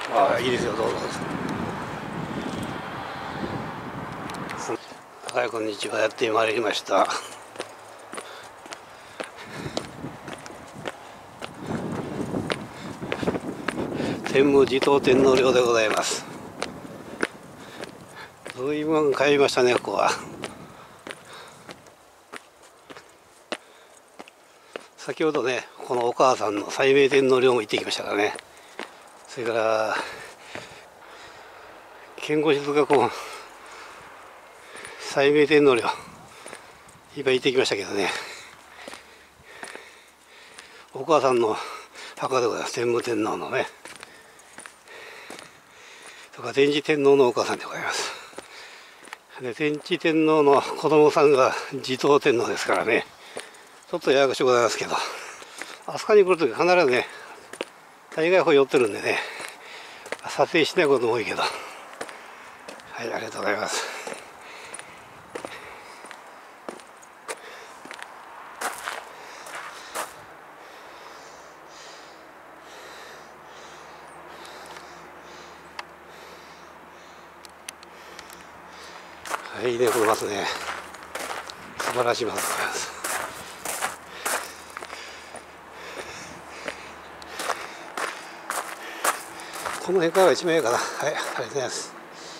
ああ、いいですよ、どうぞ。はい、こんにちは。やってまいりました。天武持統天皇陵でございます。随分帰りましたね、ここは。先ほどね、このお母さんの斉明天皇陵も行ってきましたからね。それから建護静御斉明天皇陵今行ってきましたけどね、お母さんの墓でございます。天武天皇のね、とか天智天皇のお母さんでございます。で、天智天皇の子供さんが持統天皇ですからね、ちょっとややこしいございますけど、飛鳥に来るとき必ずね、大概寄ってるんでね、撮影しないことも多いけど、はい、ありがとうございます。はい、いいね、この松ね、素晴らしい松でございます。この辺からが一番いいかな。はい、ありがとうございます。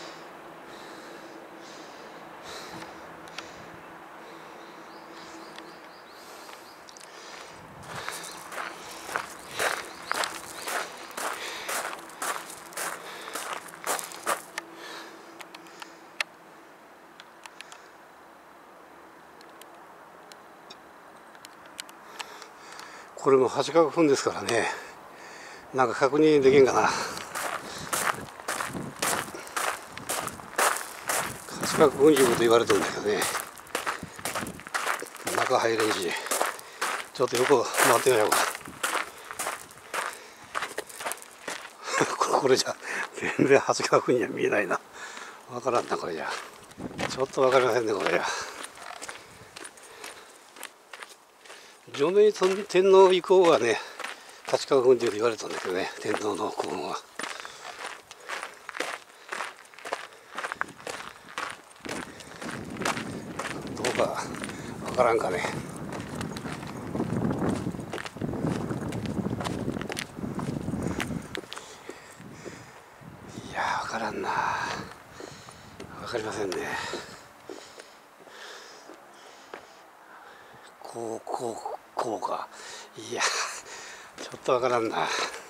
これも8画分ですからね、なんか確認できんかな。8画分いうこと言われてるんだけどね、中入れんし、ちょっと横回ってみようか。これじゃ全然8画分には見えないな。わからんな、これじゃ。ちょっとわかりませんね、これじゃ。除名天皇以降はね、8画分というと言われたんだけどね、天皇の子は。どうかわからんかね。いやー、わからんな。わかりませんね。こうか。いや、ちょっとわからんな。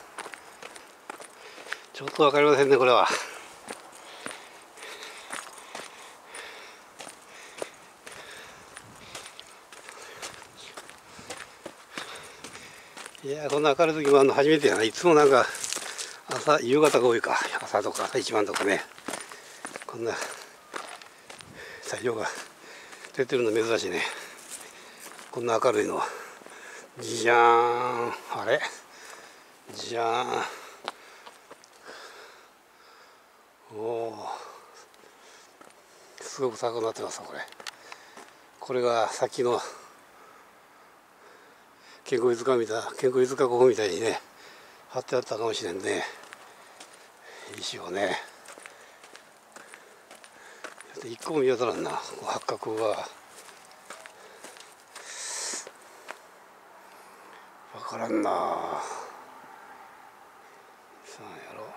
ちょっとわかりませんね、これは。いや、こんな明るい時もあるの初めてやな。いつもなんか夕方が多いか。朝とか朝一番とかね、こんな太陽が出てるの珍しいね。こんな明るいのは。じゃーん、あれじゃーん、おお、すごく高くなってますわ。これがさっきの建国塚古墳みたいにね、貼ってあったかもしれんね、石をね。一個も見当たらんな、八角は。分からんな。さあやろう。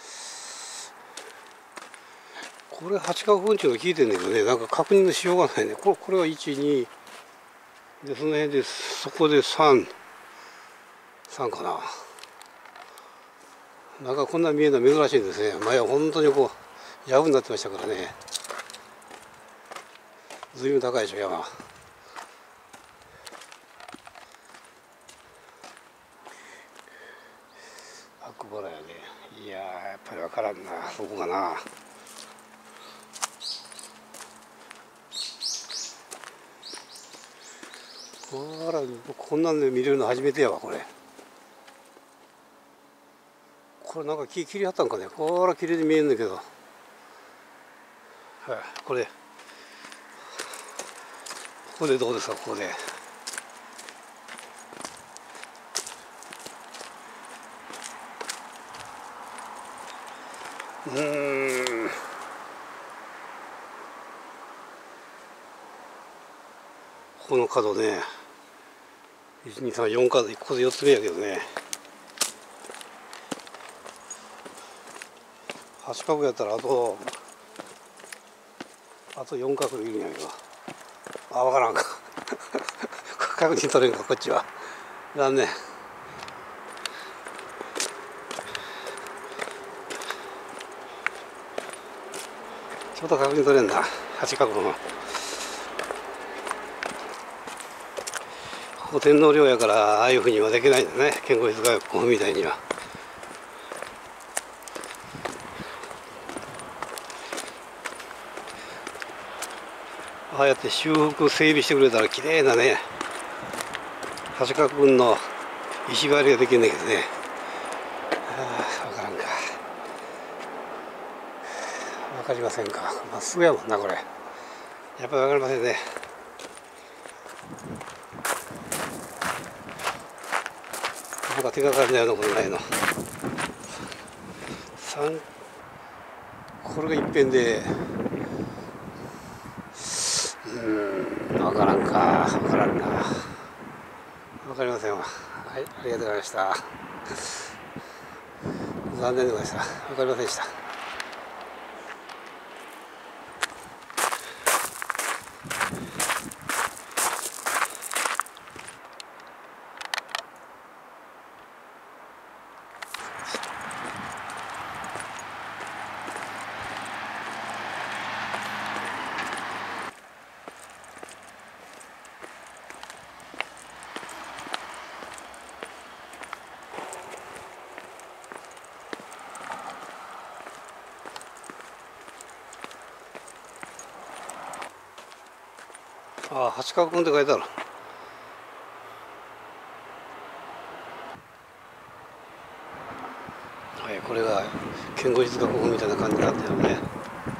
これ8画分っていうの聞いてんだけどね、なんか確認のしようがないね。これは1、2で、その辺でそこで3かな。なんかこんな見えるの珍しいですね。前は本当にこう藪になってましたからね。随分高いでしょ、山。白バラやね。いやー、やっぱり分からんな、そこがな。こんなんで見れるの初めてやわ、これなんか木切りはったんかね。これ綺麗に見えるんだけど、はい、ここでどうですか。ここでここの角ね、123、4角、ここで4つ目やけどね、8角やったらあと4角いるんやけど、分からんか確認取れんか、こっちは残念。ちょっと確認取れんな、8角の。ここ天皇陵やからああいうふうにはできないんだね、建国図学校みたいには。ああやって修復整備してくれたら綺麗なね、八角群の石狩りができるんだけどね。分からんか、分かりませんか。まっすぐやもんな、これ。やっぱり分かりませんね。なんか手がかりなようなことないの。これが一辺で、分からんか、分からんな。分かりませんわ。はい、ありがとうございました。残念でございました。分かりませんでした。ああ、八角君って書いてある。はい、これが建語実学校みたいな感じなんだよね。